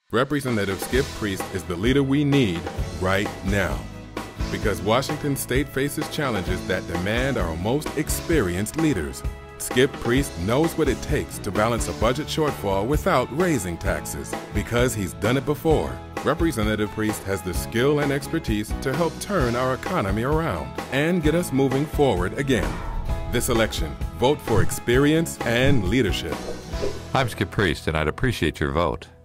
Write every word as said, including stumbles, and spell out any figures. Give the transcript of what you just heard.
Representative Skip Priest is the leader we need right now. Because Washington State faces challenges that demand our most experienced leaders. Skip Priest knows what it takes to balance a budget shortfall without raising taxes. Because he's done it before, Representative Priest has the skill and expertise to help turn our economy around and get us moving forward again. This election, vote for experience and leadership. I'm Skip Priest, and I'd appreciate your vote.